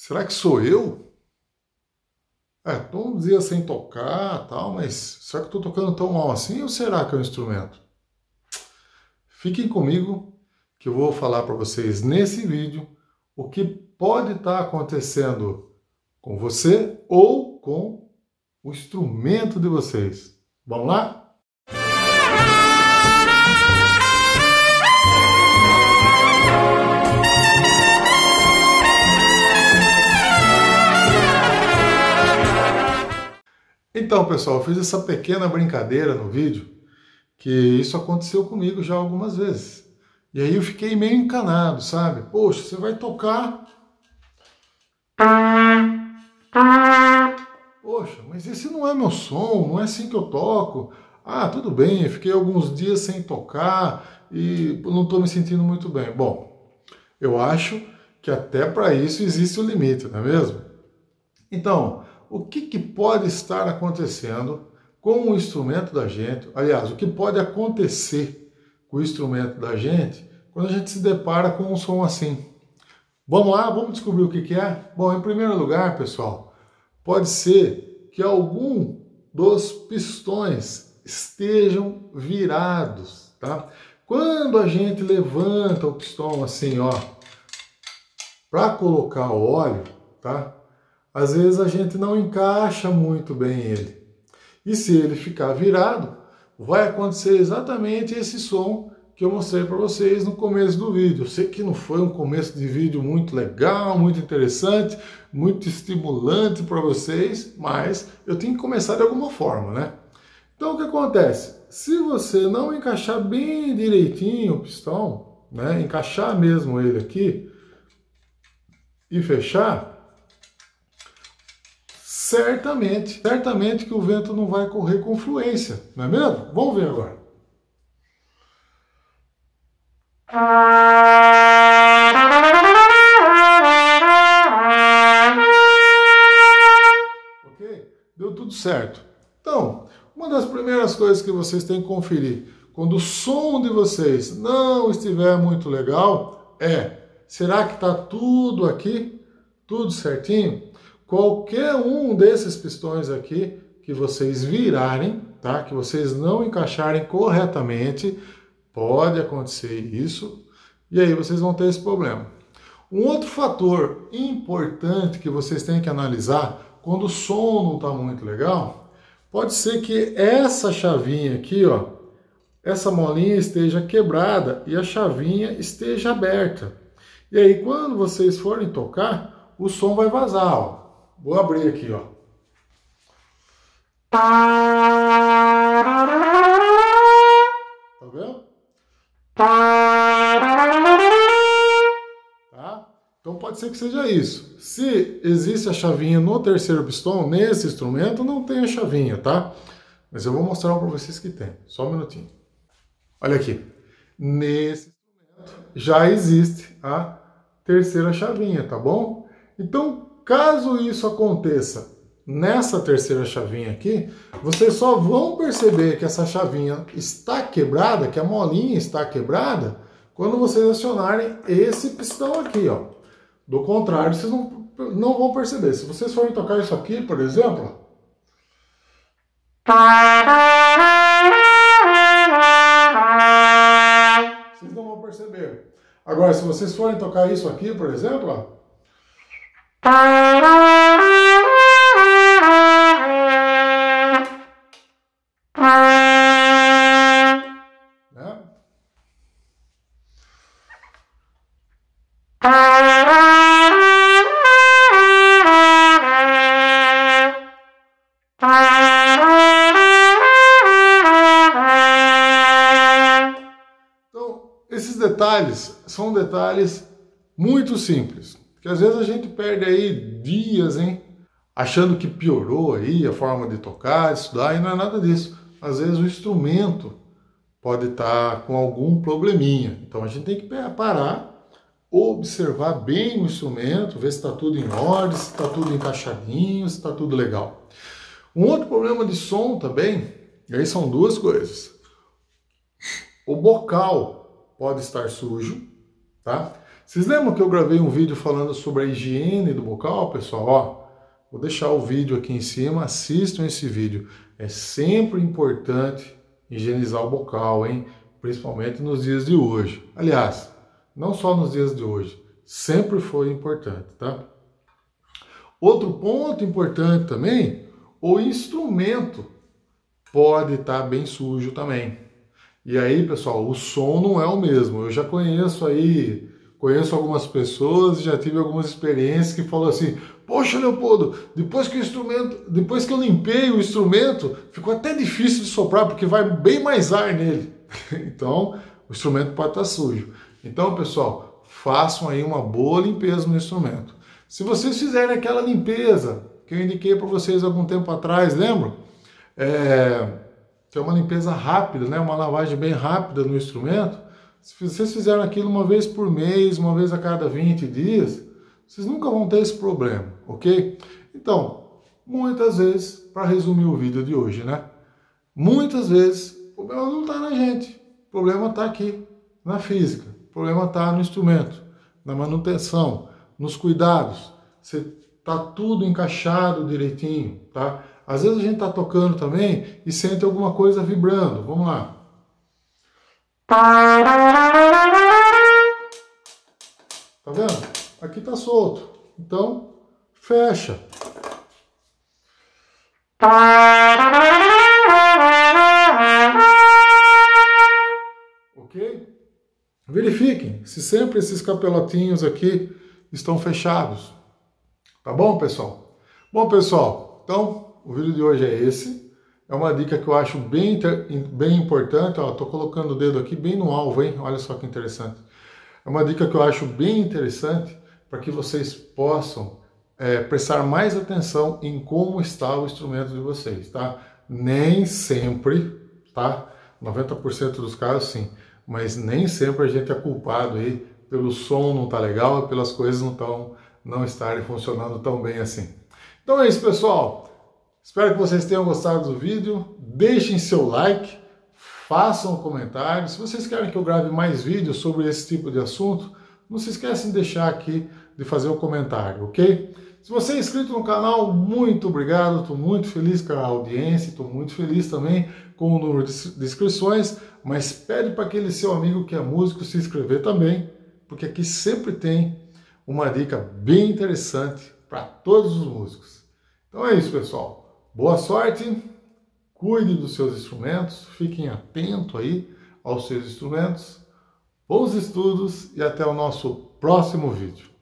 será que sou eu? Tô uns dias sem tocar, tal, mas será que eu estou tocando tão mal assim ou será que é um instrumento? Fiquem comigo que eu vou falar para vocês nesse vídeo o que pode estar acontecendo com você ou com o instrumento de vocês. Vamos lá? Então, pessoal, eu fiz essa pequena brincadeira no vídeo, que isso aconteceu comigo já algumas vezes. E aí eu fiquei meio encanado, sabe? Poxa, você vai tocar... Poxa, mas esse não é meu som, não é assim que eu toco. Ah, tudo bem, eu fiquei alguns dias sem tocar e não estou me sentindo muito bem. Bom, eu acho que até para isso existe um limite, não é mesmo? Então, o que pode estar acontecendo com o instrumento da gente? Aliás, o que pode acontecer com o instrumento da gente quando a gente se depara com um som assim? Vamos lá, vamos descobrir o que é? Bom, em primeiro lugar, pessoal, pode ser que algum dos pistões estejam virados, tá? Quando a gente levanta o pistão assim, ó, para colocar o óleo, tá? Às vezes a gente não encaixa muito bem ele. E se ele ficar virado, vai acontecer exatamente esse som que eu mostrei para vocês no começo do vídeo. Eu sei que não foi um começo de vídeo muito legal, muito interessante, muito estimulante para vocês, mas eu tenho que começar de alguma forma, né? Então o que acontece? Se você não encaixar bem direitinho o pistão, né, encaixar mesmo ele aqui e fechar, certamente que o vento não vai correr com fluência, não é mesmo? Vamos ver agora. Ok? Deu tudo certo. Então, uma das primeiras coisas que vocês têm que conferir quando o som de vocês não estiver muito legal será que está tudo aqui, tudo certinho? Qualquer um desses pistões aqui que vocês virarem, tá? Que vocês não encaixarem corretamente, pode acontecer isso, e aí vocês vão ter esse problema. Um outro fator importante que vocês têm que analisar quando o som não está muito legal, pode ser que essa chavinha aqui, ó, essa molinha esteja quebrada e a chavinha esteja aberta. E aí quando vocês forem tocar, o som vai vazar, ó. Vou abrir aqui, ó. Tá vendo? Tá? Então pode ser que seja isso. Se existe a chavinha no terceiro pistão, nesse instrumento, não tem a chavinha, tá? Mas eu vou mostrar para vocês que tem. Só um minutinho. Olha aqui. Nesse instrumento já existe a terceira chavinha, tá bom? Então, caso isso aconteça nessa terceira chavinha aqui, vocês só vão perceber que essa chavinha está quebrada, que a molinha está quebrada, quando vocês acionarem esse pistão aqui, ó. Do contrário, vocês não vão perceber. Se vocês forem tocar isso aqui, por exemplo, vocês não vão perceber. Agora, se vocês forem tocar isso aqui, por exemplo, ó, né? Então, esses detalhes são detalhes muito simples, que às vezes a gente perde aí dias, hein, achando que piorou aí a forma de tocar, de estudar, e não é nada disso. Às vezes o instrumento pode estar com algum probleminha. Então a gente tem que parar, observar bem o instrumento, ver se está tudo em ordem, se está tudo encaixadinho, se está tudo legal. Um outro problema de som também, e aí são duas coisas. O bocal pode estar sujo, tá? Vocês lembram que eu gravei um vídeo falando sobre a higiene do bocal, pessoal? Ó, vou deixar o vídeo aqui em cima, assistam esse vídeo. É sempre importante higienizar o bocal, hein? Principalmente nos dias de hoje. Aliás, não só nos dias de hoje, sempre foi importante, tá? Outro ponto importante também, o instrumento pode estar bem sujo também. E aí, pessoal, o som não é o mesmo. Eu já conheço algumas pessoas, já tive algumas experiências que falam assim: poxa, Leopoldo, depois que eu limpei o instrumento, ficou até difícil de soprar porque vai bem mais ar nele. Então, o instrumento pode estar sujo. Então, pessoal, façam aí uma boa limpeza no instrumento. Se vocês fizerem aquela limpeza que eu indiquei para vocês algum tempo atrás, lembram? Que é uma limpeza rápida, né? Uma lavagem bem rápida no instrumento. Se vocês fizerem aquilo uma vez por mês, uma vez a cada 20 dias, vocês nunca vão ter esse problema, ok? Então, muitas vezes, para resumir o vídeo de hoje, né? Muitas vezes, o problema não está na gente. O problema está aqui, na física. O problema está no instrumento, na manutenção, nos cuidados. Você tá tudo encaixado direitinho, tá? Às vezes a gente tá tocando também e sente alguma coisa vibrando. Vamos lá. Tá vendo? Aqui tá solto. Então, fecha. Ok? Verifiquem se sempre esses capelotinhos aqui estão fechados. Tá bom, pessoal? Bom, pessoal, então o vídeo de hoje é esse. É uma dica que eu acho bem importante. Ó, tô colocando o dedo aqui bem no alvo, hein? Olha só que interessante. É uma dica que eu acho bem interessante para que vocês possam prestar mais atenção em como está o instrumento de vocês, tá? Nem sempre, tá? 90% dos casos, sim. Mas nem sempre a gente é culpado aí pelo som não tá legal e pelas coisas não estarem funcionando tão bem assim. Então é isso, pessoal. Espero que vocês tenham gostado do vídeo. Deixem seu like, façam um comentário. Se vocês querem que eu grave mais vídeos sobre esse tipo de assunto, não se esqueçam de deixar aqui, de fazer um comentário, ok? Se você é inscrito no canal, muito obrigado. Estou muito feliz com a audiência, estou muito feliz também com o número de inscrições, mas pede para aquele seu amigo que é músico se inscrever também, porque aqui sempre tem uma dica bem interessante para todos os músicos. Então é isso, pessoal. Boa sorte, cuide dos seus instrumentos, fiquem atentos aí aos seus instrumentos, bons estudos e até o nosso próximo vídeo.